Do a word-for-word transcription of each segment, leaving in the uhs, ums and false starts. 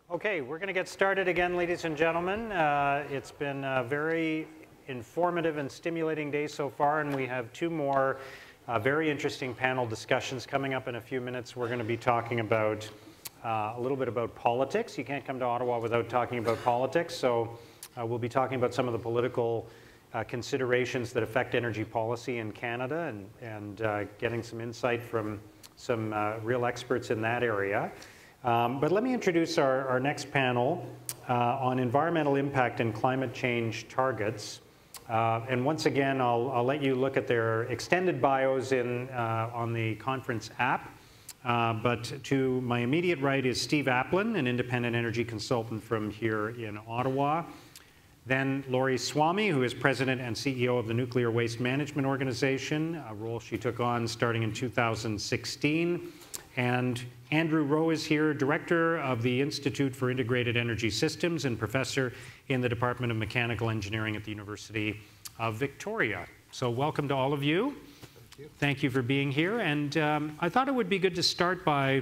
Okay, we're going to get started again, ladies and gentlemen. Uh, it's been a very informative and stimulating day so far, and we have two more uh, very interesting panel discussions coming up in a few minutes. We're going to be talking about uh, a little bit about politics. You can't come to Ottawa without talking about politics, so uh, we'll be talking about some of the political uh, considerations that affect energy policy in Canada and, and uh, getting some insight from some uh, real experts in that area. Um, but let me introduce our, our next panel uh, on environmental impact and climate change targets. Uh, and once again, I'll, I'll let you look at their extended bios in, uh, on the conference app. Uh, but to my immediate right is Steve Applin, an independent energy consultant from here in Ottawa. Then Lori Swamy, who is president and C E O of the Nuclear Waste Management Organization, a role she took on starting in two thousand sixteen. And Andrew Rowe is here, director of the Institute for Integrated Energy Systems and professor in the Department of Mechanical Engineering at the University of Victoria. So welcome to all of you. Thank you, Thank you for being here. And um, I thought it would be good to start by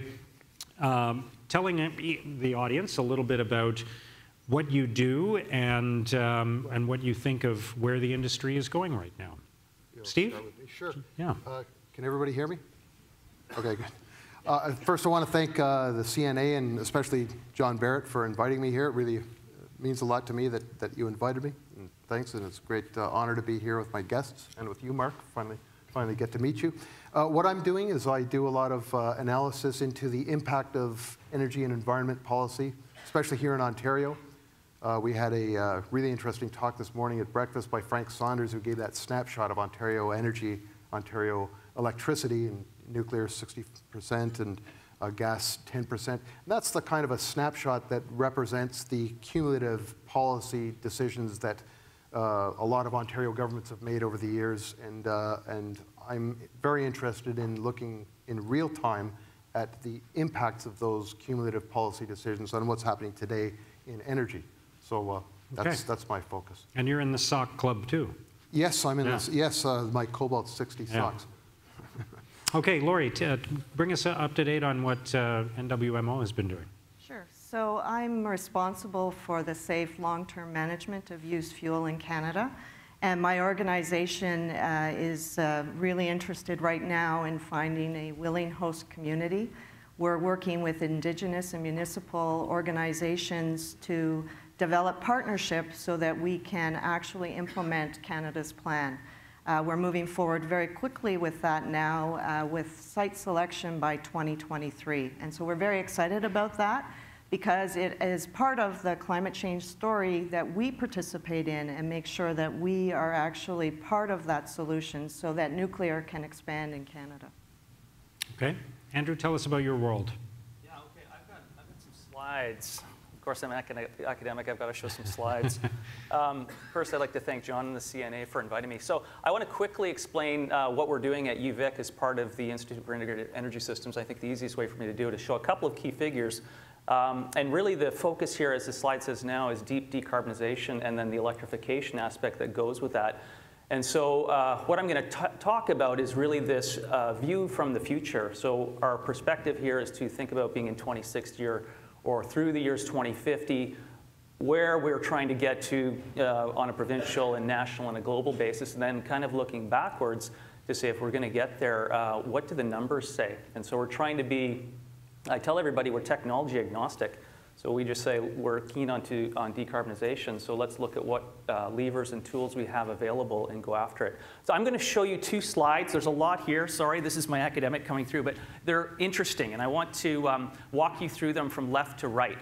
um, telling the audience a little bit about what you do and, um, and what you think of where the industry is going right now. Steve? Sure. Yeah. Uh, can everybody hear me? Okay, good. Uh, first, I want to thank uh, the C N A and especially John Barrett for inviting me here. It really means a lot to me that, that you invited me. And thanks, and it's a great uh, honor to be here with my guests and with you, Mark. Finally, finally get to meet you. Uh, what I'm doing is I do a lot of uh, analysis into the impact of energy and environment policy, especially here in Ontario. Uh, we had a uh, really interesting talk this morning at breakfast by Frank Saunders, who gave that snapshot of Ontario energy, Ontario electricity, and nuclear sixty percent and uh, gas ten percent. And that's the kind of a snapshot that represents the cumulative policy decisions that uh, a lot of Ontario governments have made over the years. And, uh, and I'm very interested in looking in real time at the impacts of those cumulative policy decisions on what's happening today in energy. So uh, that's, okay. that's my focus. And you're in the S O C club too? Yes, I'm in yeah. this. Yes, uh, my Cobalt sixty yeah. S O Cs. Okay, Lori, t uh, bring us up to date on what uh, N W M O has been doing. Sure. So I'm responsible for the safe long-term management of used fuel in Canada. And my organization uh, is uh, really interested right now in finding a willing host community. We're working with Indigenous and municipal organizations to develop partnerships so that we can actually implement Canada's plan. Uh, we're moving forward very quickly with that now uh, with site selection by twenty twenty-three. And so we're very excited about that because it is part of the climate change story that we participate in and make sure that we are actually part of that solution so that nuclear can expand in Canada. Okay. Andrew, tell us about your world. Yeah, okay. I've got, I've got some slides. Of course, I'm an academic. I've got to show some slides. um, first, I'd like to thank John and the C N A for inviting me. So I want to quickly explain uh, what we're doing at U Vic as part of the Institute for Integrated Energy Systems. I think the easiest way for me to do it is show a couple of key figures. Um, and really the focus here, as the slide says now, is deep decarbonization and then the electrification aspect that goes with that. And so uh, what I'm going to talk about is really this uh, view from the future. So our perspective here is to think about being in twenty sixty or or through the years twenty fifty, where we're trying to get to uh, on a provincial and national and a global basis, and then kind of looking backwards to say if we're going to get there, uh, what do the numbers say? And so we're trying to be, I tell everybody we're technology agnostic. So we just say we're keen on, to, on decarbonization, so let's look at what uh, levers and tools we have available and go after it. So I'm going to show you two slides. There's a lot here. Sorry, this is my academic coming through, but they're interesting, and I want to um, walk you through them from left to right.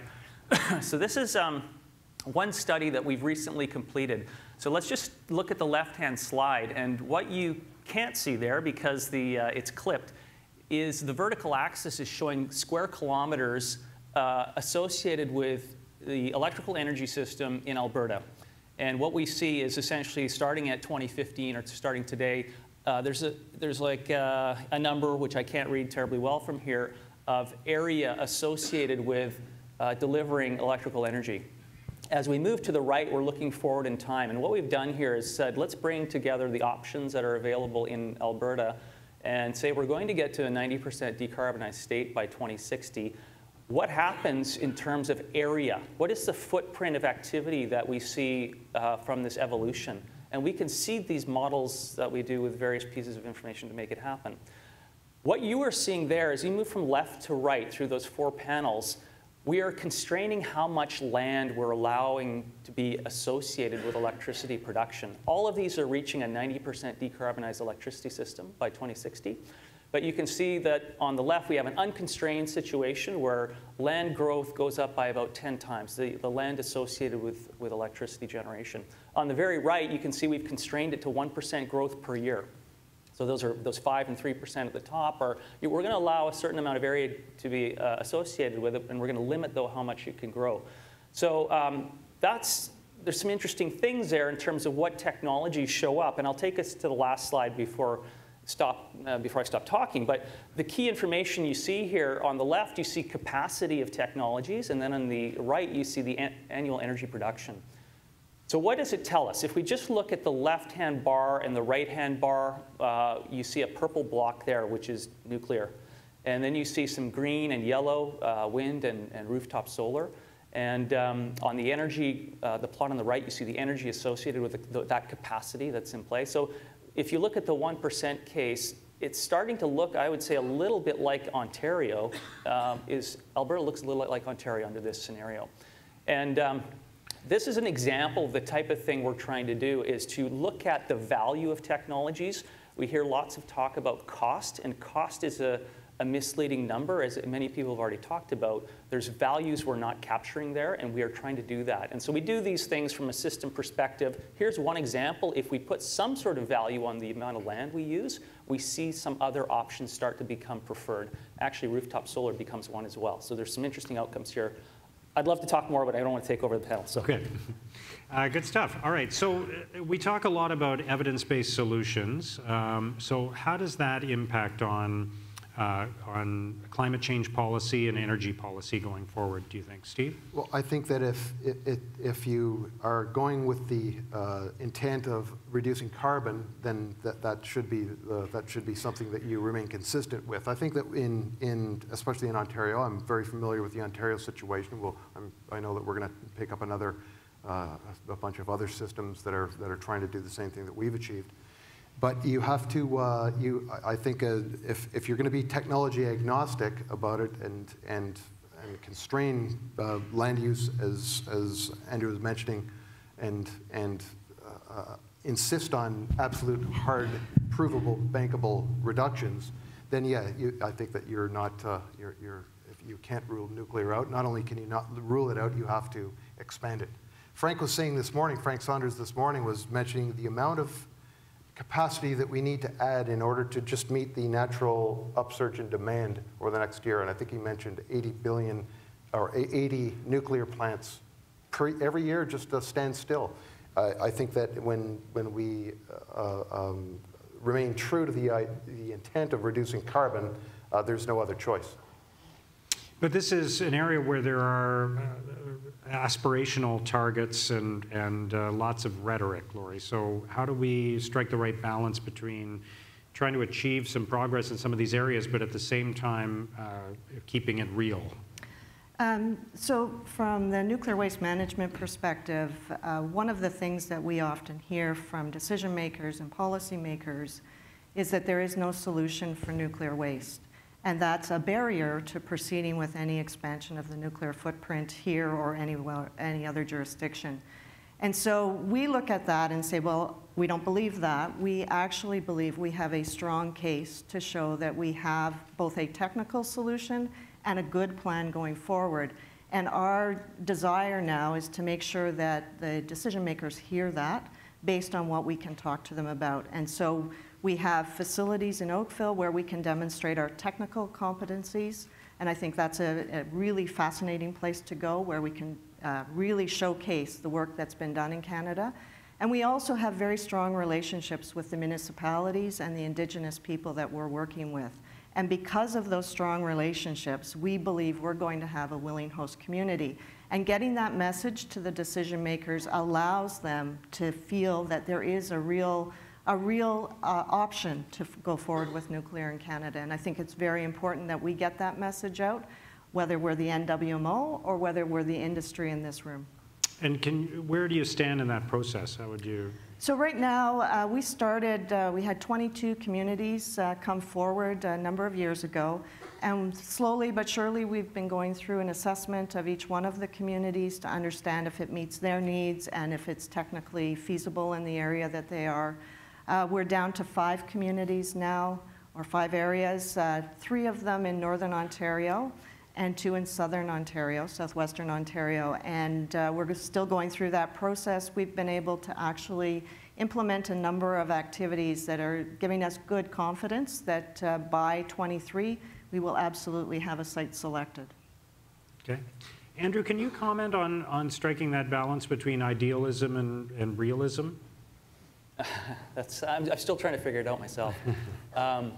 So this is um, one study that we've recently completed. So let's just look at the left-hand slide, and what you can't see there because the, uh, it's clipped is the vertical axis is showing square kilometers Uh, associated with the electrical energy system in Alberta. And what we see is essentially starting at twenty fifteen or starting today, uh, there's, a, there's like uh, a number, which I can't read terribly well from here, of area associated with uh, delivering electrical energy. As we move to the right, we're looking forward in time. And what we've done here is said, let's bring together the options that are available in Alberta and say we're going to get to a ninety percent decarbonized state by twenty sixty. what happens in terms of area? What is the footprint of activity that we see uh, from this evolution? And we can seed these models that we do with various pieces of information to make it happen. What you are seeing there is you move from left to right through those four panels. We are constraining how much land we're allowing to be associated with electricity production. All of these are reaching a ninety percent decarbonized electricity system by twenty sixty. But you can see that on the left, we have an unconstrained situation where land growth goes up by about ten times, the, the land associated with, with electricity generation. On the very right, you can see we've constrained it to one percent growth per year. So those are those five and three percent at the top are, we're going to allow a certain amount of area to be uh, associated with it, and we're going to limit, though, how much it can grow. So um, that's, there's some interesting things there in terms of what technologies show up. And I'll take us to the last slide before, stop, uh, before I stop talking. But the key information you see here, on the left, you see capacity of technologies. And then on the right, you see the an annual energy production. So what does it tell us? If we just look at the left-hand bar and the right-hand bar, uh, you see a purple block there, which is nuclear. And then you see some green and yellow uh, wind and, and rooftop solar. And um, on the energy, uh, the plot on the right, you see the energy associated with the, the, that capacity that's in play. So if you look at the one percent case, it's starting to look, I would say, a little bit like Ontario. Um, is, Alberta looks a little like Ontario under this scenario. And um, this is an example of the type of thing we're trying to do, is to look at the value of technologies. We hear lots of talk about cost, and cost is a, a misleading number, as many people have already talked about. There's values we're not capturing there, and we are trying to do that. And so we do these things from a system perspective. Here's one example. If we put some sort of value on the amount of land we use, we see some other options start to become preferred. Actually, rooftop solar becomes one as well. So there's some interesting outcomes here. I'd love to talk more, but I don't want to take over the panel. So. Okay. Uh, good stuff. All right. So uh, we talk a lot about evidence-based solutions. Um, so how does that impact on, uh, on climate change policy and energy policy going forward, do you think? Steve? Well, I think that if, if, if you are going with the uh, intent of reducing carbon, then that, that, should be, uh, that should be something that you remain consistent with. I think that in, in especially in Ontario, I'm very familiar with the Ontario situation. Well, I'm, I know that we're going to pick up another, uh, a bunch of other systems that are, that are trying to do the same thing that we've achieved. But you have to, uh, you, I think uh, if, if you're going to be technology agnostic about it and, and, and constrain uh, land use, as, as Andrew was mentioning, and, and uh, insist on absolute hard, provable, bankable reductions, then yeah, you, I think that you're not, uh, you're, you're, if you can't rule nuclear out, not only can you not rule it out, you have to expand it. Frank was saying this morning, Frank Saunders this morning was mentioning the amount of capacity that we need to add in order to just meet the natural upsurge in demand over the next year. And I think he mentioned eighty billion or eighty nuclear plants per, every year just to stand still. Uh, I think that when, when we uh, um, remain true to the, uh, the intent of reducing carbon, uh, there's no other choice. But this is an area where there are uh, aspirational targets and, and uh, lots of rhetoric, Lori. So how do we strike the right balance between trying to achieve some progress in some of these areas, but at the same time uh, keeping it real? Um, so from the nuclear waste management perspective, uh, one of the things that we often hear from decision makers and policymakers is that there is no solution for nuclear waste. And that's a barrier to proceeding with any expansion of the nuclear footprint here or anywhere, any other jurisdiction. And so we look at that and say, well, we don't believe that. We actually believe we have a strong case to show that we have both a technical solution and a good plan going forward. And our desire now is to make sure that the decision makers hear that based on what we can talk to them about. And so we have facilities in Oakville where we can demonstrate our technical competencies, and I think that's a, a really fascinating place to go where we can uh, really showcase the work that's been done in Canada. And we also have very strong relationships with the municipalities and the Indigenous people that we're working with. And because of those strong relationships, we believe we're going to have a willing host community. And getting that message to the decision makers allows them to feel that there is a real a real uh, option to f go forward with nuclear in Canada. And I think it's very important that we get that message out. whether we're the N W M O or whether we're the industry in this room. And can, where do you stand in that process? How would you? So right now, uh, we started, uh, we had twenty-two communities uh, come forward a number of years ago, and slowly but surely we've been going through an assessment of each one of the communities to understand if it meets their needs and if it's technically feasible in the area that they are. Uh, we're down to five communities now, or five areas, uh, three of them in Northern Ontario, and two in Southern Ontario, Southwestern Ontario. And uh, we're still going through that process. We've been able to actually implement a number of activities that are giving us good confidence that uh, by twenty-three, we will absolutely have a site selected. Okay. Andrew, can you comment on, on striking that balance between idealism and, and realism? That's, I'm, I'm still trying to figure it out myself. um,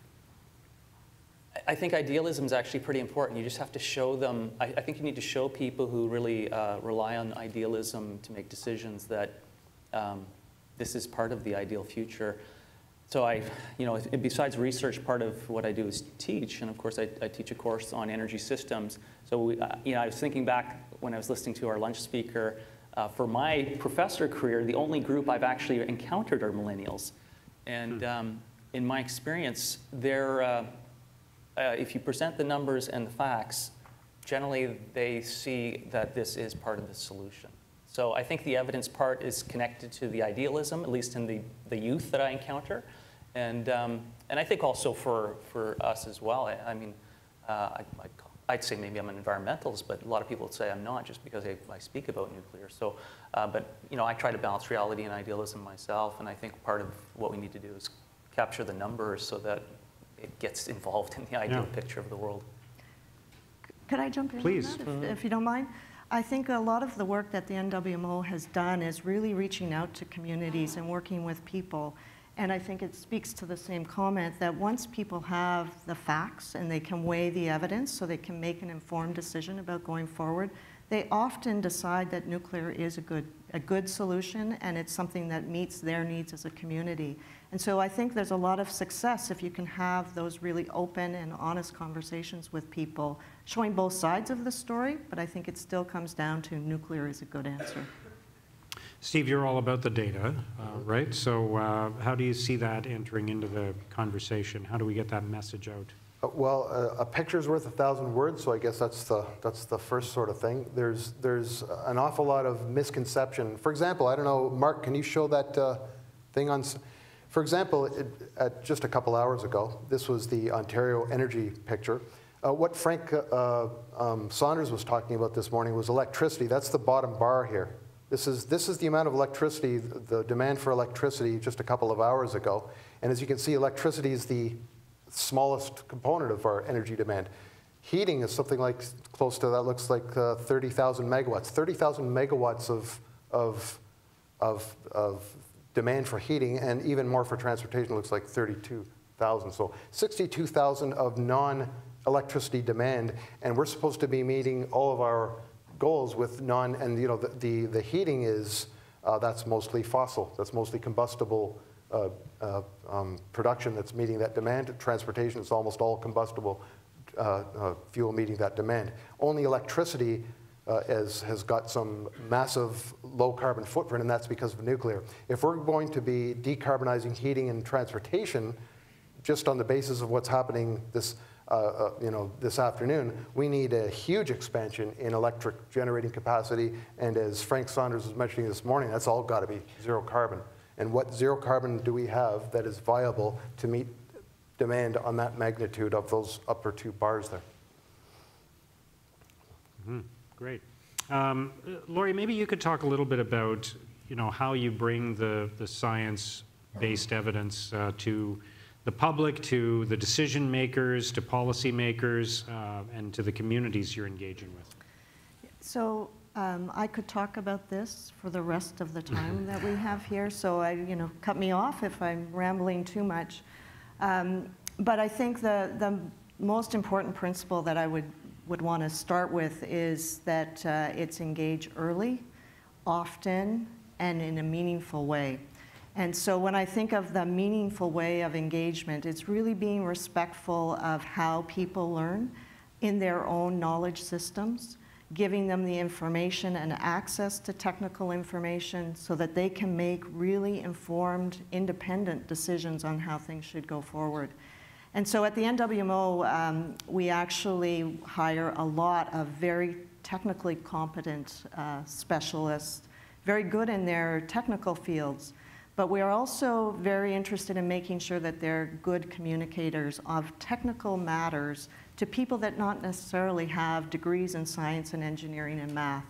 I think idealism is actually pretty important. You just have to show them, I, I think you need to show people who really uh, rely on idealism to make decisions that um, this is part of the ideal future. So I, you know, besides research, part of what I do is teach, and of course I, I teach a course on energy systems. So, we, uh, you know, I was thinking back when I was listening to our lunch speaker, uh, for my professor career, the only group I've actually encountered are millennials. And um, in my experience, they're, uh, Uh, if you present the numbers and the facts, generally they see that this is part of the solution. So I think the evidence part is connected to the idealism, at least in the, the youth that I encounter. And, um, and I think also for, for us as well. I, I mean, uh, I, I'd, I'd say maybe I'm an environmentalist, but a lot of people would say I'm not just because I, I speak about nuclear. So, uh, but you know, I try to balance reality and idealism myself, and I think part of what we need to do is capture the numbers so that it gets involved in the ideal yeah. picture of the world. Could I jump in Please. on that, if, Mm-hmm. if you don't mind? I think a lot of the work that the N W M O has done is really reaching out to communities and working with people. And I think it speaks to the same comment that once people have the facts and they can weigh the evidence so they can make an informed decision about going forward, they often decide that nuclear is a good, a good solution and it's something that meets their needs as a community. And so I think there's a lot of success if you can have those really open and honest conversations with people, showing both sides of the story, but I think it still comes down to nuclear is a good answer. Steve, you're all about the data, uh, right? So uh, how do you see that entering into the conversation? How do we get that message out? Uh, Well, uh, a picture's worth a thousand words, so I guess that's the, that's the first sort of thing. There's, there's an awful lot of misconception. For example, I don't know, Mark, can you show that uh, thing on... For example, it, at just a couple hours ago, this was the Ontario energy picture. Uh, what Frank uh, um, Saunders was talking about this morning was electricity. That's the bottom bar here. This is, this is the amount of electricity, the demand for electricity just a couple of hours ago. And as you can see, electricity is the smallest component of our energy demand. Heating is something like close to, that looks like uh, thirty thousand megawatts. thirty thousand megawatts of, of, of, of demand for heating, and even more for transportation, looks like thirty-two thousand. So sixty-two thousand of non-electricity demand, and we're supposed to be meeting all of our goals with non, and you know, the, the, the heating is, uh, that's mostly fossil, that's mostly combustible uh, uh, um, production that's meeting that demand. Transportation is almost all combustible uh, uh, fuel meeting that demand. Only electricity Uh, as, has got some massive low carbon footprint, and that's because of nuclear. If we're going to be decarbonizing heating and transportation, just on the basis of what's happening this, uh, uh, you know, this afternoon, we need a huge expansion in electric generating capacity, and as Frank Saunders was mentioning this morning, that's all got to be zero carbon. And what zero carbon do we have that is viable to meet demand on that magnitude of those upper two bars there? Mm-hmm. Great. Um, Laurie, maybe you could talk a little bit about, you know, how you bring the, the science-based evidence uh, to the public, to the decision makers, to policy makers, uh, and to the communities you're engaging with. So um, I could talk about this for the rest of the time that we have here, so I, you know, cut me off if I'm rambling too much. Um, but I think the, the most important principle that I would would want to start with is that uh, it's engage early, often, and in a meaningful way. And so when I think of the meaningful way of engagement, it's really being respectful of how people learn, in their own knowledge systems, giving them the information and access to technical information so that they can make really informed, independent decisions on how things should go forward. And so at the N W M O, um, we actually hire a lot of very technically competent uh, specialists, very good in their technical fields. But we are also very interested in making sure that they're good communicators of technical matters to people that not necessarily have degrees in science and engineering and math.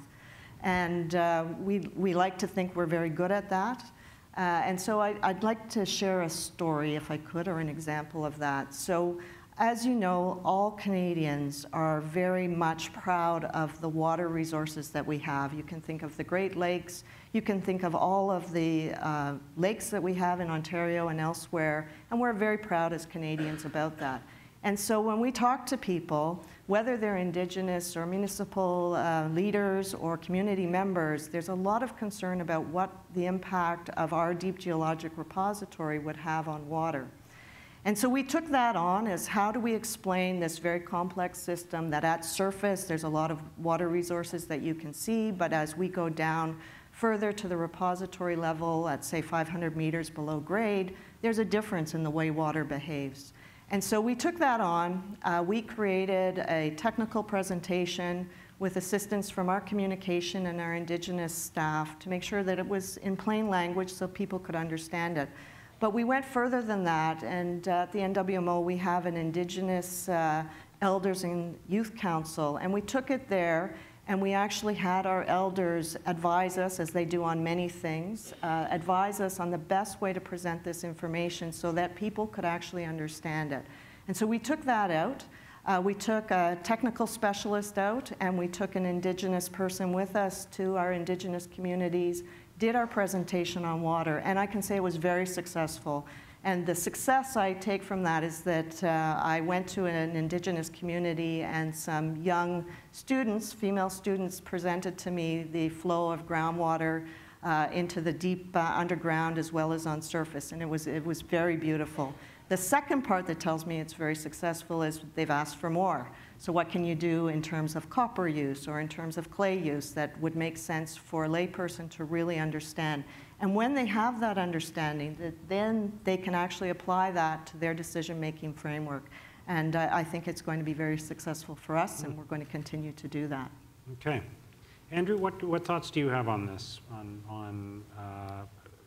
And uh, we, we like to think we're very good at that. Uh, and so I, I'd like to share a story, if I could, or an example of that. So as you know, all Canadians are very much proud of the water resources that we have. You can think of the Great Lakes. You can think of all of the uh, lakes that we have in Ontario and elsewhere, and we're very proud as Canadians about that. And so when we talk to people, whether they're Indigenous or municipal uh, leaders or community members, there's a lot of concern about what the impact of our deep geologic repository would have on water. And so we took that on as how do we explain this very complex system that at surface there's a lot of water resources that you can see, but as we go down further to the repository level at say five hundred meters below grade, there's a difference in the way water behaves. And so we took that on. Uh, we created a technical presentation with assistance from our communication and our Indigenous staff to make sure that it was in plain language so people could understand it. But we went further than that, and uh, at the N W M O we have an Indigenous uh, Elders and Youth Council, and we took it there, and we actually had our elders advise us, as they do on many things, uh, advise us on the best way to present this information so that people could actually understand it. And so we took that out. Uh, we took a technical specialist out, and we took an Indigenous person with us to our Indigenous communities, did our presentation on water, and I can say it was very successful. And the success I take from that is that uh, I went to an Indigenous community and some young students, female students, presented to me the flow of groundwater uh, into the deep uh, underground as well as on surface, and it was, it was very beautiful. The second part that tells me it's very successful is they've asked for more. So what can you do in terms of copper use or in terms of clay use that would make sense for a layperson to really understand? And when they have that understanding, that then they can actually apply that to their decision-making framework. And uh, I think it's going to be very successful for us, and we're going to continue to do that. Okay. Andrew, what, what thoughts do you have on this, on, on uh,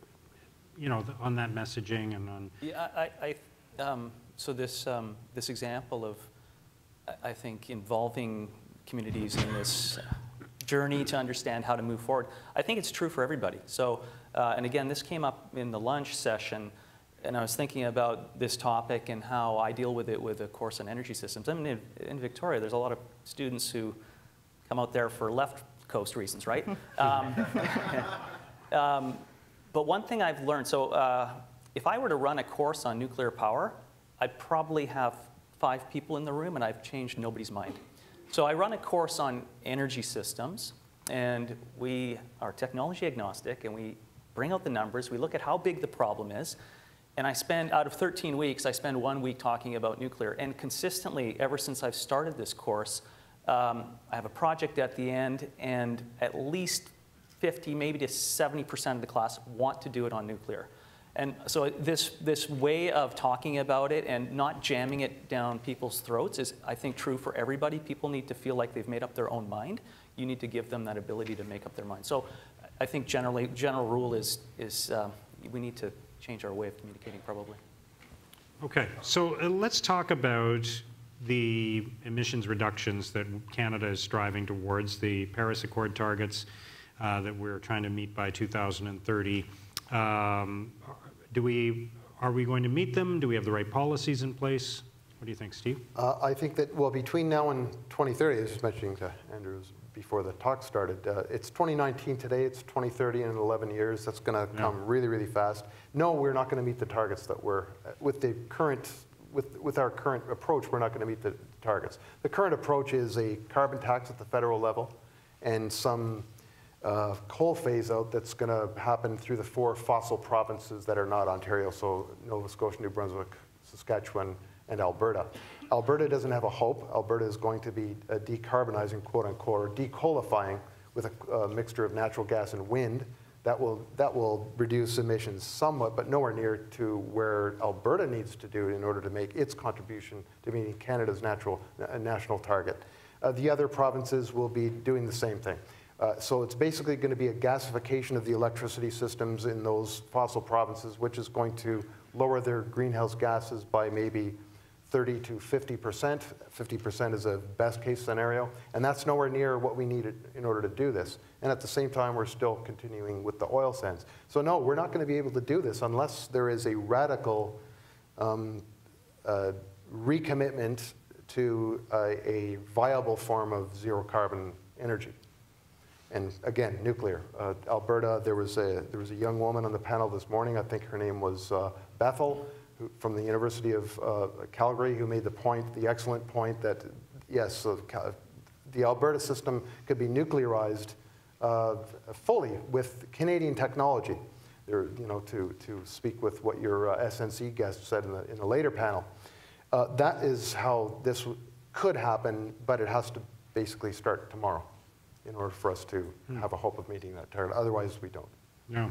you know, the, on that messaging and on? Yeah, I, I, um, so this, um, this example of, I think, involving communities in this journey to understand how to move forward, I think it's true for everybody. So, uh, and again, this came up in the lunch session, and I was thinking about this topic and how I deal with it with a course on energy systems. I mean, in, in Victoria, there's a lot of students who come out there for left coast reasons, right? um, um, but one thing I've learned, so uh, if I were to run a course on nuclear power, I'd probably have five people in the room, and I've changed nobody's mind. So I run a course on energy systems, and we are technology agnostic, and we bring out the numbers, we look at how big the problem is, and I spend, out of thirteen weeks, I spend one week talking about nuclear. And consistently, ever since I've started this course, um, I have a project at the end, and at least fifty, maybe to seventy percent of the class want to do it on nuclear. And so this, this way of talking about it and not jamming it down people's throats is, I think, true for everybody. People need to feel like they've made up their own mind. You need to give them that ability to make up their mind. So I think generally, general rule is, is um, we need to change our way of communicating, probably. Okay, so uh, let's talk about the emissions reductions that Canada is striving towards, the Paris Accord targets uh, that we're trying to meet by two thousand thirty. Um, do we, are we going to meet them? Do we have the right policies in place? What do you think, Steve? Uh, I think that, well, between now and twenty thirty, I was just mentioning to Andrew before the talk started, uh, it's twenty nineteen today, it's twenty thirty in eleven years. That's going to yeah. come really, really fast. No, we're not going to meet the targets that we're, with the current, with, with our current approach, we're not going to meet the targets. The current approach is a carbon tax at the federal level and some Uh, coal phase out that's going to happen through the four fossil provinces that are not Ontario, so Nova Scotia, New Brunswick, Saskatchewan, and Alberta. Alberta doesn't have a hope. Alberta is going to be uh, decarbonizing, quote unquote, or decoalifying with a, a mixture of natural gas and wind. That will, that will reduce emissions somewhat, but nowhere near to where Alberta needs to do in order to make its contribution to meeting Canada's natural, uh, national target. Uh, the other provinces will be doing the same thing. Uh, so it's basically going to be a gasification of the electricity systems in those fossil provinces, which is going to lower their greenhouse gases by maybe thirty to fifty percent. fifty percent is a best case scenario, and that's nowhere near what we need in order to do this. And at the same time, we're still continuing with the oil sands. So no, we're not going to be able to do this unless there is a radical um, uh, recommitment to uh, a viable form of zero carbon energy. And again, nuclear. Uh, Alberta, there was, a, there was a young woman on the panel this morning, I think her name was uh, Bethel, who, from the University of uh, Calgary, who made the point, the excellent point that, yes, uh, the Alberta system could be nuclearized uh, fully with Canadian technology. There, you know, to, to speak with what your uh, S N C guest said in the, in the later panel. Uh, that is how this could happen, but it has to basically start tomorrow in order for us to hmm. have a hope of meeting that target. Otherwise, we don't. Yeah.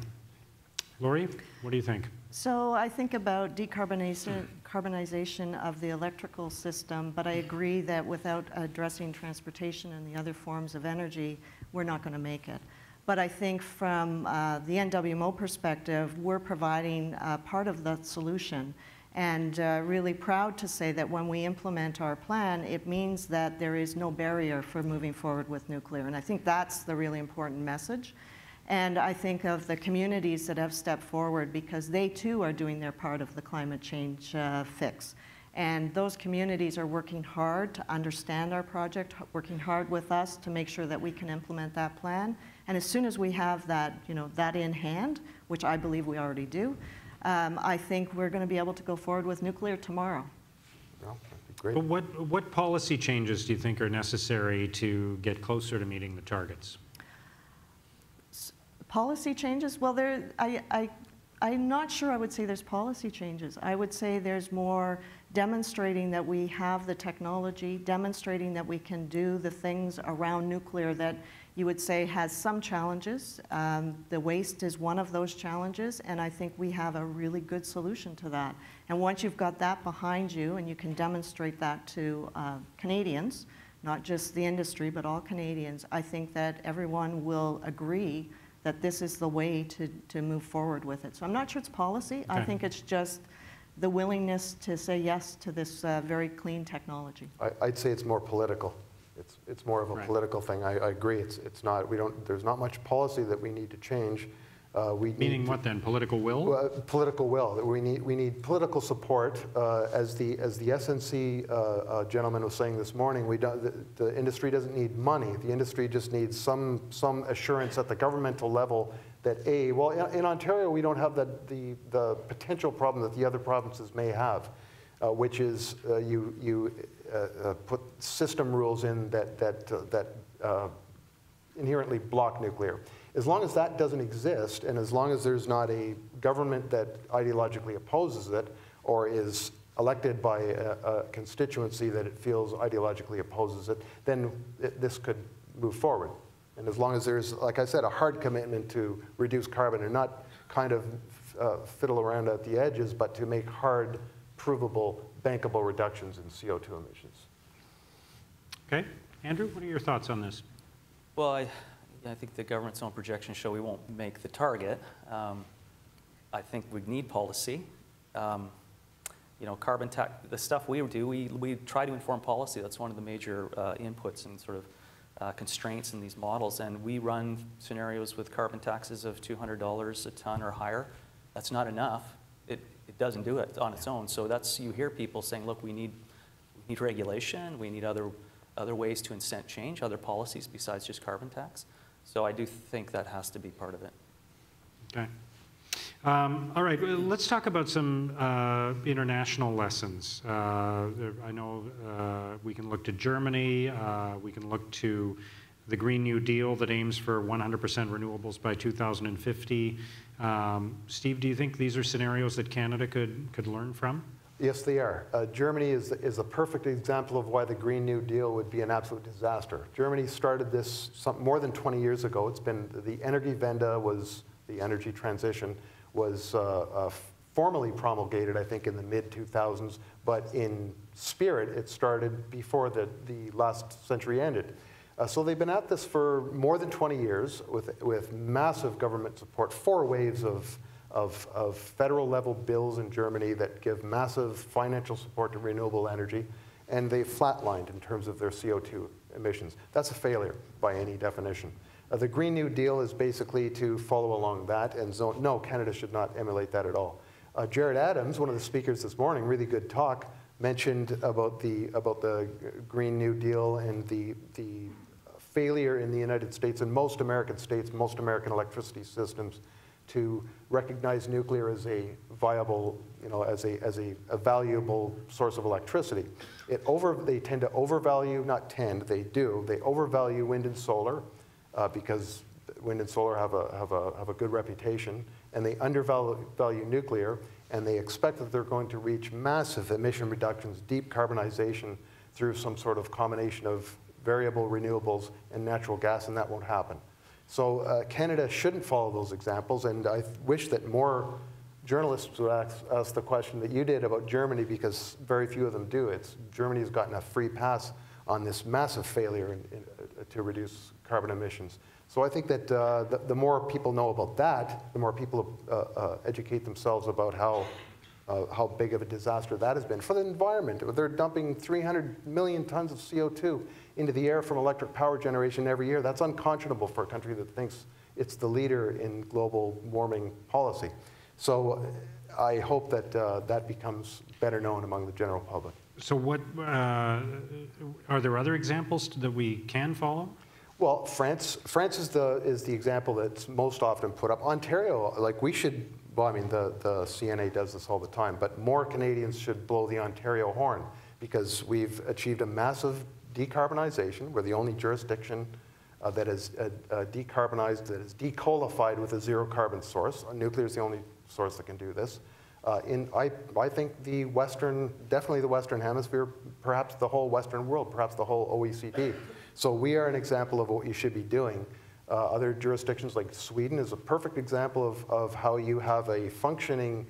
Lori, what do you think? So I think about decarbonization carbonization of the electrical system, but I agree that without addressing transportation and the other forms of energy, we're not going to make it. But I think from uh, the N W M O perspective, we're providing uh, part of the solution. And uh, really proud to say that when we implement our plan, it means that there is no barrier for moving forward with nuclear. And I think that's the really important message. And I think of the communities that have stepped forward because they too are doing their part of the climate change uh, fix. And those communities are working hard to understand our project, working hard with us to make sure that we can implement that plan. And as soon as we have that, you know, that in hand, which I believe we already do, Um, I think we're going to be able to go forward with nuclear tomorrow. Well, that'd be great. But what, what policy changes do you think are necessary to get closer to meeting the targets? S policy changes? Well, there, I, I, I'm not sure I would say there's policy changes. I would say there's more demonstrating that we have the technology, demonstrating that we can do the things around nuclear that you would say has some challenges. Um, the waste is one of those challenges, and I think we have a really good solution to that. And once you've got that behind you and you can demonstrate that to uh, Canadians, not just the industry, but all Canadians, I think that everyone will agree that this is the way to, to move forward with it. So I'm not sure it's policy. Okay. I think it's just the willingness to say yes to this uh, very clean technology. I, I'd say it's more political. It's, it's more of a right. political thing. I, I agree. It's, it's not, we don't, there's not much policy that we need to change. Uh, we Meaning need what then? Political will? Uh, political will. We need, we need political support. Uh, as, the, as the S N C uh, uh, gentleman was saying this morning, we don't, the, the industry doesn't need money. The industry just needs some, some assurance at the governmental level that A, well, in, in Ontario, we don't have the, the, the potential problem that the other provinces may have, uh, which is uh, you, you uh, uh, put system rules in that, that, uh, that uh, inherently block nuclear. As long as that doesn't exist, and as long as there's not a government that ideologically opposes it, or is elected by a, a constituency that it feels ideologically opposes it, then it, this could move forward. And as long as there's, like I said, a hard commitment to reduce carbon and not kind of uh, fiddle around at the edges, but to make hard, provable, bankable reductions in C O two emissions. Okay. Andrew, what are your thoughts on this? Well, I, I think the government's own projections show we won't make the target. Um, I think we need policy. Um, you know, carbon tax, the stuff we do, we, we try to inform policy. That's one of the major uh, inputs and sort of uh, constraints in these models. And we run scenarios with carbon taxes of two hundred dollars a ton or higher. That's not enough. It, it doesn't do it on its own. So that's, you hear people saying, look, we need, we need regulation, we need other, other ways to incent change, other policies besides just carbon tax. So I do think that has to be part of it. Okay. Um, all right, let's talk about some uh, international lessons. Uh, I know uh, we can look to Germany, uh, we can look to the Green New Deal that aims for one hundred percent renewables by two thousand fifty. Um, Steve, do you think these are scenarios that Canada could, could learn from? Yes, they are. Uh, Germany is, is a perfect example of why the Green New Deal would be an absolute disaster. Germany started this some, more than twenty years ago. It's been, the Energiewende was, the energy transition, was uh, uh, formally promulgated, I think, in the mid two thousands, but in spirit, it started before the, the last century ended. Uh, so they've been at this for more than twenty years with, with massive government support, four waves of Of, of federal level bills in Germany that give massive financial support to renewable energy, and they flatlined in terms of their C O two emissions. That's a failure by any definition. Uh, the Green New Deal is basically to follow along that, and zone, no, Canada should not emulate that at all. Uh, Jared Adams, one of the speakers this morning, really good talk, mentioned about the, about the Green New Deal and the, the failure in the United States and most American states, most American electricity systems, to recognize nuclear as a viable, you know, as a, as a, a valuable source of electricity. It over, they tend to overvalue, not tend, they do, they overvalue wind and solar uh, because wind and solar have a, have, a, have a good reputation, and they undervalue nuclear, and they expect that they're going to reach massive emission reductions, deep carbonization through some sort of combination of variable renewables and natural gas, and that won't happen. So uh, Canada shouldn't follow those examples, and I wish that more journalists would ask, ask the question that you did about Germany, because very few of them do. It's, Germany has gotten a free pass on this massive failure in, in, uh, to reduce carbon emissions. So I think that uh, the, the more people know about that, the more people uh, uh, educate themselves about how, uh, how big of a disaster that has been. For the environment, they're dumping three hundred million tons of C O two into the air from electric power generation every year. That's unconscionable for a country that thinks it's the leader in global warming policy. So I hope that uh, that becomes better known among the general public. So what, uh, are there other examples that we can follow? Well, France, France is the, is the example that's most often put up. Ontario, like we should, well, I mean, the, the C N A does this all the time, but more Canadians should blow the Ontario horn, because we've achieved a massive decarbonization. We're the only jurisdiction uh, that is uh, uh, decarbonized, that is decoalified with a zero carbon source. Nuclear is the only source that can do this. Uh, in, I, I think the Western, definitely the Western Hemisphere, perhaps the whole Western world, perhaps the whole O E C D. So we are an example of what you should be doing. Uh, other jurisdictions like Sweden is a perfect example of, of how you have a functioning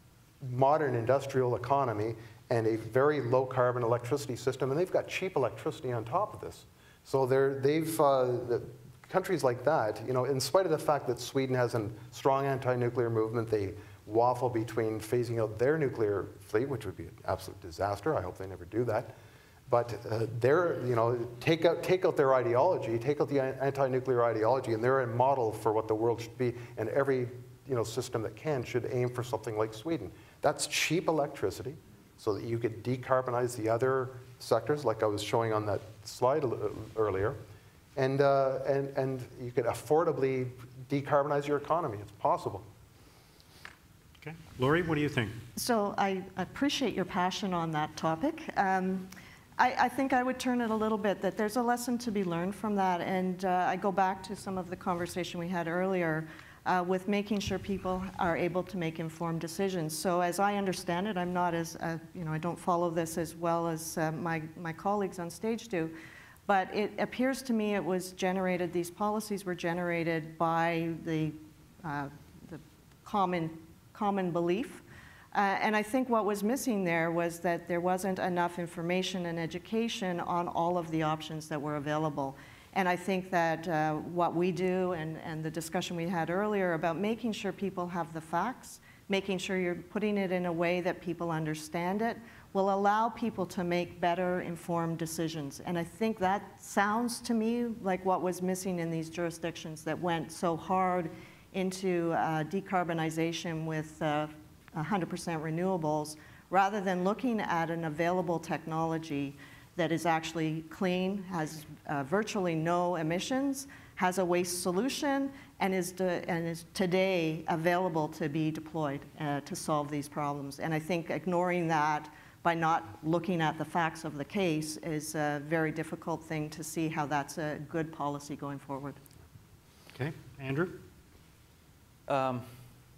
modern industrial economy and a very low carbon electricity system, and they've got cheap electricity on top of this. So they're, they've, uh, the countries like that, you know, in spite of the fact that Sweden has a strong anti-nuclear movement, they waffle between phasing out their nuclear fleet, which would be an absolute disaster. I hope they never do that. But uh, they're, you know, take out, take out their ideology, take out the anti-nuclear ideology, and they're a model for what the world should be, and every, you know, system that can should aim for something like Sweden. That's cheap electricity, so that you could decarbonize the other sectors, like I was showing on that slide earlier, and, uh, and, and you could affordably decarbonize your economy. It's possible. Okay. Lori, what do you think? So I appreciate your passion on that topic. Um, I, I think I would turn it a little bit, that there's a lesson to be learned from that, and uh, I go back to some of the conversation we had earlier Uh, with making sure people are able to make informed decisions. So as I understand it, I'm not as, uh, you know, I don't follow this as well as uh, my, my colleagues on stage do, but it appears to me it was generated, these policies were generated by the, uh, the common, common belief. Uh, and I think what was missing there was that there wasn't enough information and education on all of the options that were available. And I think that uh, what we do, and, and the discussion we had earlier about making sure people have the facts, making sure you're putting it in a way that people understand it, will allow people to make better informed decisions. And I think that sounds to me like what was missing in these jurisdictions that went so hard into uh, decarbonization with uh, one hundred percent renewables, rather than looking at an available technology that is actually clean, has uh, virtually no emissions, has a waste solution, and is, and is today available to be deployed uh, to solve these problems. And I think ignoring that by not looking at the facts of the case is a very difficult thing to see how that's a good policy going forward. Okay, Andrew? Um,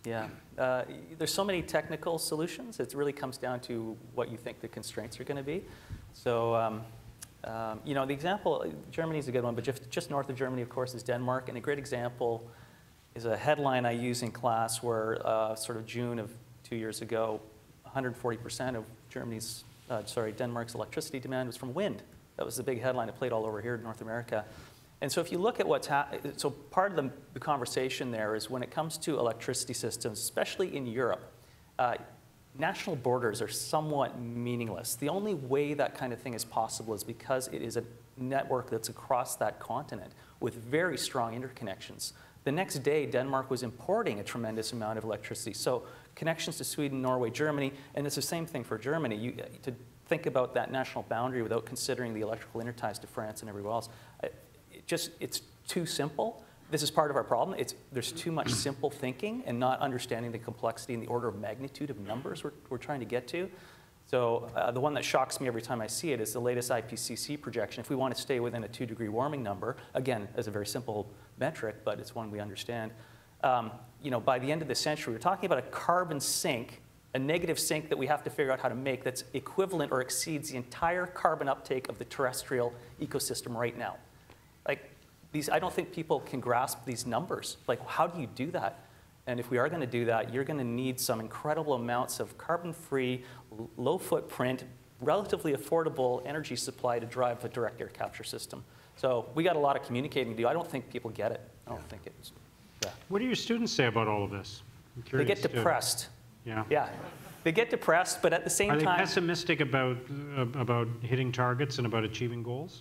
Yeah, uh, there's so many technical solutions. It really comes down to what you think the constraints are going to be. So, um, um, you know, the example, Germany is a good one, but just, just north of Germany, of course, is Denmark. And a great example is a headline I use in class where uh, sort of June of two years ago, one hundred forty percent of Germany's, uh, sorry, Denmark's electricity demand was from wind. That was the big headline. It played all over here in North America. And so if you look at what's happening, so part of the, the conversation there is when it comes to electricity systems, especially in Europe, uh, national borders are somewhat meaningless. The only way that kind of thing is possible is because it is a network that's across that continent with very strong interconnections. The next day, Denmark was importing a tremendous amount of electricity. So connections to Sweden, Norway, Germany, and it's the same thing for Germany. You, to think about that national boundary without considering the electrical interties to France and everywhere else, it just, it's too simple. This is part of our problem. It's, there's too much simple thinking and not understanding the complexity and the order of magnitude of numbers we're, we're trying to get to. So uh, the one that shocks me every time I see it is the latest I P C C projection. If we want to stay within a two degree warming number, again, as a very simple metric, but it's one we understand, um, you know, by the end of the century, we're talking about a carbon sink, a negative sink that we have to figure out how to make that's equivalent or exceeds the entire carbon uptake of the terrestrial ecosystem right now. Like, these, I don't think people can grasp these numbers. Like, how do you do that? And if we are going to do that, you're going to need some incredible amounts of carbon-free, low footprint, relatively affordable energy supply to drive a direct air capture system. So we got a lot of communicating to do. I don't think people get it. I don't think it's, yeah. What do your students say about all of this? I'm They curious get depressed. To, yeah. Yeah. They get depressed, but at the same time... Are they time, pessimistic about, uh, about hitting targets and about achieving goals?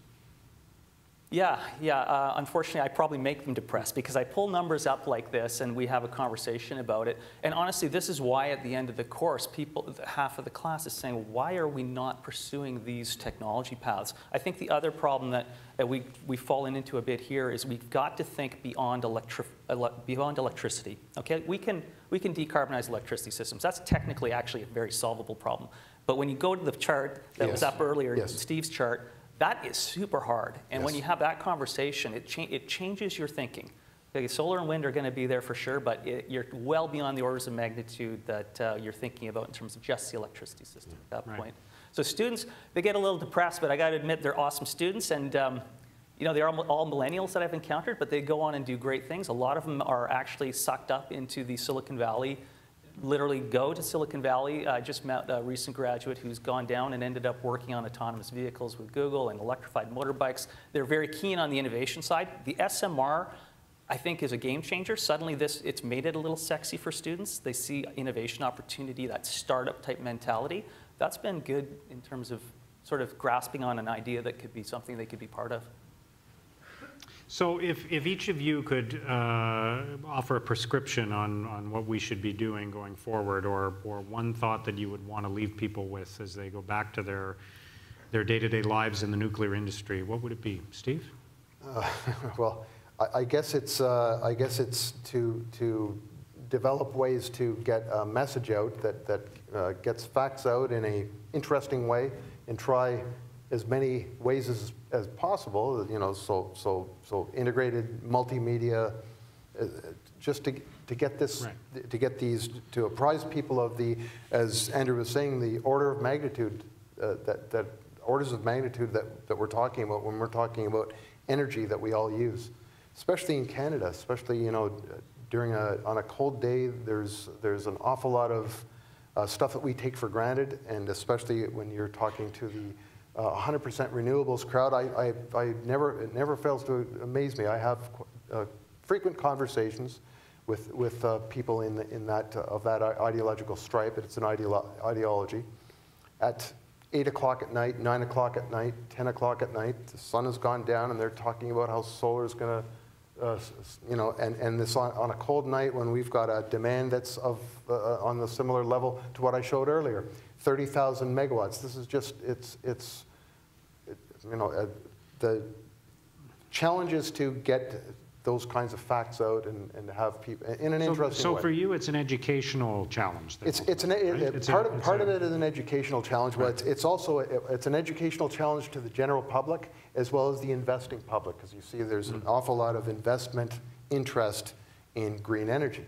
Yeah, yeah. Uh, unfortunately, I probably make them depressed because I pull numbers up like this and we have a conversation about it. And honestly, this is why at the end of the course, people, half of the class is saying, why are we not pursuing these technology paths? I think the other problem that, that we, we've fallen into a bit here is we've got to think beyond, electri ele beyond electricity. Okay, we can, we can decarbonize electricity systems. That's technically actually a very solvable problem. But when you go to the chart that yes. was up earlier, yes. Steve's chart, that is super hard. And yes. when you have that conversation, it, cha it changes your thinking. Okay, solar and wind are going to be there for sure, but it, you're well beyond the orders of magnitude that uh, you're thinking about in terms of just the electricity system at that right. point. So students, they get a little depressed, but I got to admit they're awesome students. And um, you know, they're all, all millennials that I've encountered, but they go on and do great things. A lot of them are actually sucked up into the Silicon Valley, literally go to Silicon Valley. I just met a recent graduate who's gone down and ended up working on autonomous vehicles with Google and electrified motorbikes. They're very keen on the innovation side. The S M R, I think, is a game changer. Suddenly this, it's made it a little sexy for students. They see innovation opportunity, that startup type mentality. That's been good in terms of sort of grasping on an idea that could be something they could be part of. So if, if each of you could uh, offer a prescription on, on what we should be doing going forward, or, or one thought that you would want to leave people with as they go back to their, their day-to-day lives in the nuclear industry, what would it be? Steve? Uh, well, I, I guess it's, uh, I guess it's to, to develop ways to get a message out that, that uh, gets facts out in an interesting way, and try as many ways as, as possible, you know, so, so, so integrated multimedia, uh, just to, to get this, right. to get these, to apprise people of the, as Andrew was saying, the order of magnitude, uh, that, that orders of magnitude that, that we're talking about when we're talking about energy that we all use, especially in Canada, especially, you know, during a, on a cold day, there's, there's an awful lot of uh, stuff that we take for granted, and especially when you're talking to the Uh, one hundred percent renewables crowd, I, I, I never, it never fails to amaze me. I have uh, frequent conversations with, with uh, people in, the, in that, uh, of that ideological stripe. It's an ideolo ideology. At eight o'clock at night, nine o'clock at night, ten o'clock at night, the sun has gone down and they're talking about how solar is going to, uh, you know, and, and this on, on a cold night when we've got a demand that's of, uh, on the similar level to what I showed earlier. thirty thousand megawatts. This is just, it's, it's it, you know, uh, the challenge is to get those kinds of facts out and, and have people, in an so, interesting so way. So for you, it's an educational challenge. It's, it's an, right? it, it's part, a, of, part a, of it is an educational challenge, but right. it's, it's also, a, it's an educational challenge to the general public as well as the investing public, because you see there's mm. an awful lot of investment interest in green energy.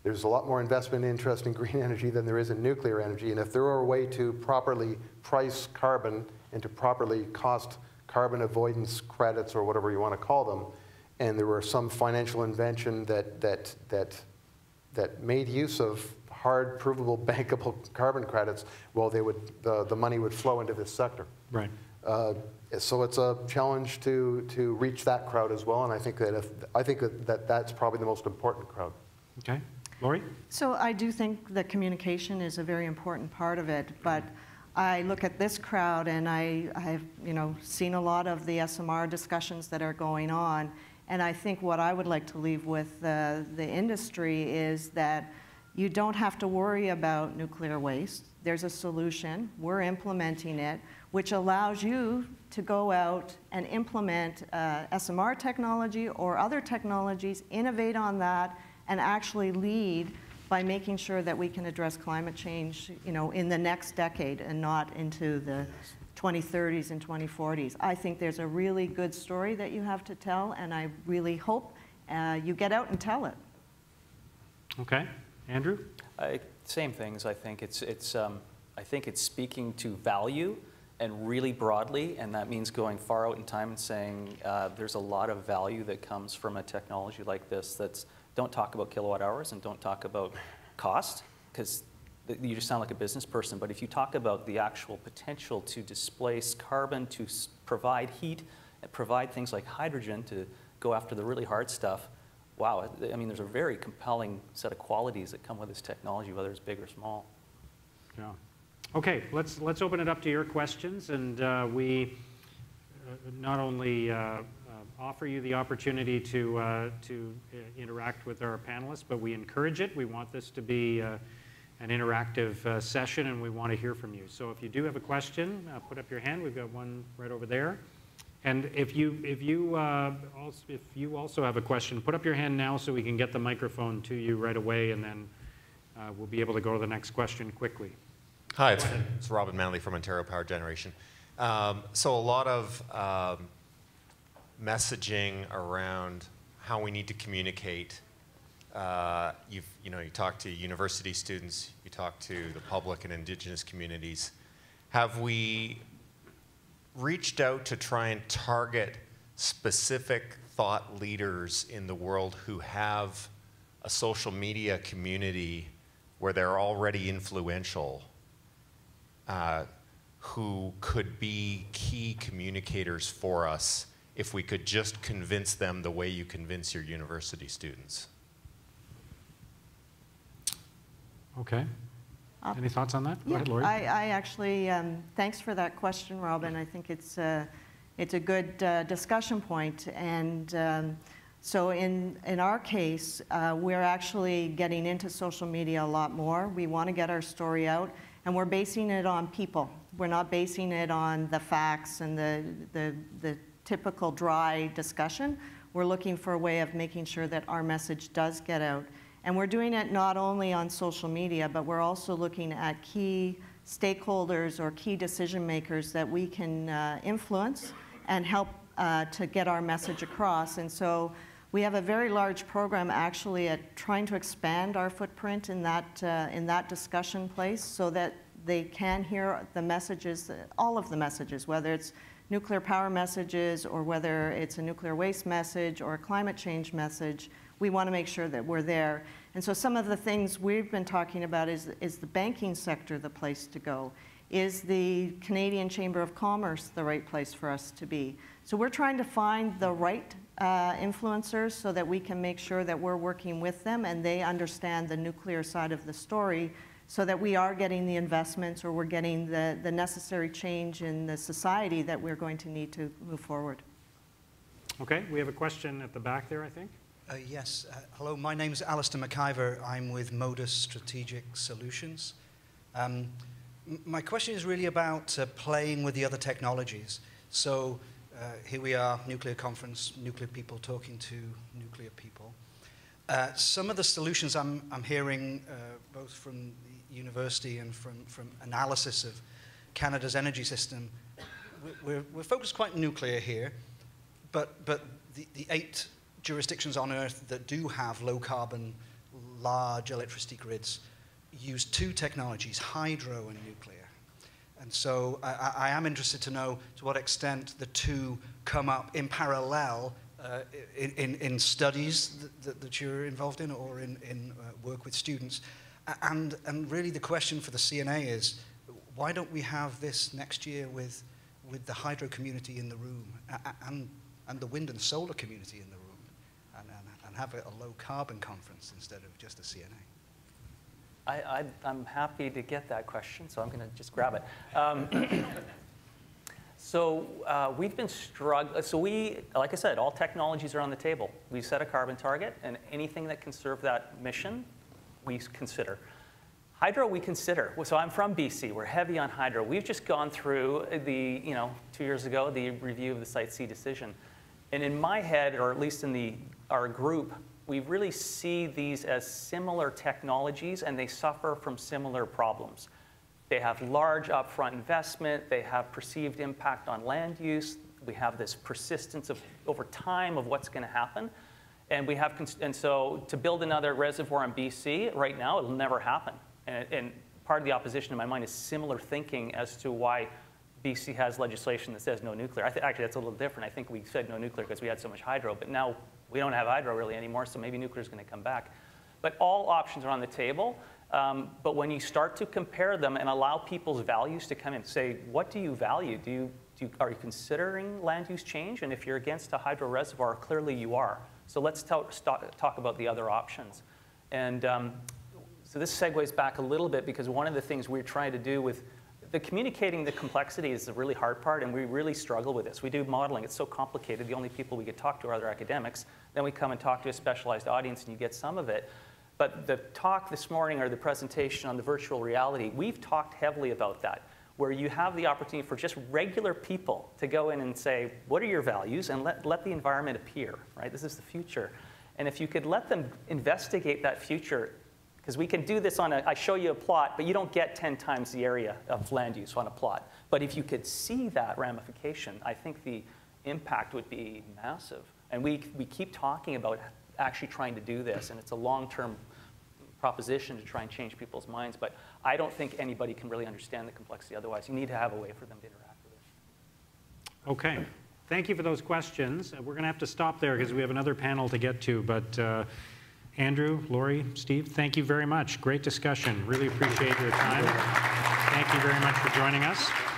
There's a lot more investment interest in green energy than there is in nuclear energy, and if there were a way to properly price carbon and to properly cost carbon avoidance credits or whatever you want to call them, and there were some financial invention that, that, that, that made use of hard, provable, bankable carbon credits, well, they would, the, the money would flow into this sector. Right. Uh, so it's a challenge to, to reach that crowd as well, and I think that, if, I think that, that that's probably the most important crowd. Okay. Lori? So I do think that communication is a very important part of it, but I look at this crowd and I, I've you know, seen a lot of the S M R discussions that are going on, and I think what I would like to leave with uh, the industry is that you don't have to worry about nuclear waste. There's a solution. We're implementing it, which allows you to go out and implement uh, S M R technology or other technologies, innovate on that, and actually lead by making sure that we can address climate change, you know, in the next decade and not into the twenty thirties and twenty forties. I think there's a really good story that you have to tell, and I really hope uh, you get out and tell it. Okay. Andrew? I, same things. I think it's, it's, um, I think it's speaking to value and really broadly, and that means going far out in time and saying uh, there's a lot of value that comes from a technology like this. That's, don't talk about kilowatt hours and don't talk about cost, because you just sound like a business person. But if you talk about the actual potential to displace carbon, to s provide heat, and provide things like hydrogen to go after the really hard stuff, wow, I mean, there's a very compelling set of qualities that come with this technology, whether it's big or small. Yeah. Okay, let's, let's open it up to your questions, and uh, we uh, not only uh, uh, offer you the opportunity to, uh, to uh, interact with our panelists, but we encourage it. We want this to be uh, an interactive uh, session, and we want to hear from you. So if you do have a question, uh, put up your hand. We've got one right over there. And if you, if, you, uh, also, if you also have a question, put up your hand now so we can get the microphone to you right away, and then uh, we'll be able to go to the next question quickly. Hi, it's, it's Robin Manley from Ontario Power Generation. Um, so a lot of um, messaging around how we need to communicate. Uh, you've, you know, you talk to university students, you talk to the public and Indigenous communities. Have we reached out to try and target specific thought leaders in the world who have a social media community where they're already influential, uh, who could be key communicators for us if we could just convince them the way you convince your university students? Okay. Uh, Any thoughts on that? Go Yeah, ahead, Lori. I, I actually, um, thanks for that question, Robin. I think it's, uh, it's a good uh, discussion point. And um, so in, in our case, uh, we're actually getting into social media a lot more. We want to get our story out, and we're basing it on people. We're not basing it on the facts and the, the, the typical dry discussion. We're looking for a way of making sure that our message does get out. And we're doing it not only on social media, but we're also looking at key stakeholders or key decision makers that we can uh, influence and help uh, to get our message across. And so we have a very large program actually at trying to expand our footprint in that, uh, in that discussion place so that they can hear the messages, all of the messages, whether it's nuclear power messages or whether it's a nuclear waste message or a climate change message. We want to make sure that we're there. And so some of the things we've been talking about is, is the banking sector the place to go? Is the Canadian Chamber of Commerce the right place for us to be? So we're trying to find the right uh, influencers so that we can make sure that we're working with them and they understand the nuclear side of the story so that we are getting the investments or we're getting the, the necessary change in the society that we're going to need to move forward. Okay, we have a question at the back there, I think. Uh, yes. Uh, hello, my name is Alistair McIver. I'm with Modus Strategic Solutions. Um, my question is really about uh, playing with the other technologies. So uh, here we are, nuclear conference, nuclear people talking to nuclear people. Uh, some of the solutions I'm, I'm hearing, uh, both from the university and from, from analysis of Canada's energy system, we're, we're focused quite nuclear here, but, but the, the eight jurisdictions on Earth that do have low carbon, large electricity grids use two technologies, hydro and nuclear. And so I, I am interested to know to what extent the two come up in parallel uh, in, in, in studies that, that, that you're involved in, or in, in uh, work with students. And, and really the question for the C N A is, why don't we have this next year with, with the hydro community in the room, and, and the wind and solar community in the room, and, and, and have a, a low carbon conference instead of just a C N A? I, I, I'm happy to get that question, so I'm going to just grab it. Um, so uh, we've been struggling. So we, like I said, all technologies are on the table. We set a carbon target, and anything that can serve that mission, we consider. Hydro, we consider. So I'm from B C. We're heavy on hydro. We've just gone through the, you know, two years ago, the review of the Site C decision. And in my head, or at least in the, our group, we really see these as similar technologies, and they suffer from similar problems. They have large upfront investment. They have perceived impact on land use. We have this persistence of over time of what's going to happen. And we have, and so to build another reservoir in B C right now, it'll never happen. And, and part of the opposition in my mind is similar thinking as to why B C has legislation that says no nuclear. I th actually, that's a little different. I think we said no nuclear because we had so much hydro, but now we don't have hydro really anymore, so maybe nuclear is going to come back. But all options are on the table. Um, but when you start to compare them and allow people's values to come in, say, what do you value? Do you, do you, are you considering land use change? And if you're against a hydro reservoir, clearly you are. So let's talk, talk about the other options. And um, so this segues back a little bit, because one of the things we're trying to do with the communicating the complexity is the really hard part, and we really struggle with this. We do modeling. It's so complicated. The only people we get to talk to are other academics. Then we come and talk to a specialized audience, and you get some of it. But the talk this morning, or the presentation on the virtual reality, we've talked heavily about that, where you have the opportunity for just regular people to go in and say, what are your values? And let, let the environment appear, right? This is the future. And if you could let them investigate that future, because we can do this on a, I show you a plot, but you don't get ten times the area of land use on a plot. But if you could see that ramification, I think the impact would be massive. And we, we keep talking about actually trying to do this, and it's a long-term proposition to try and change people's minds, but I don't think anybody can really understand the complexity otherwise. You need to have a way for them to interact with it. Okay. Thank you for those questions. We're going to have to stop there because we have another panel to get to, but uh, Andrew, Lori, Steve, thank you very much. Great discussion. Really appreciate your time. Thank you very much for joining us.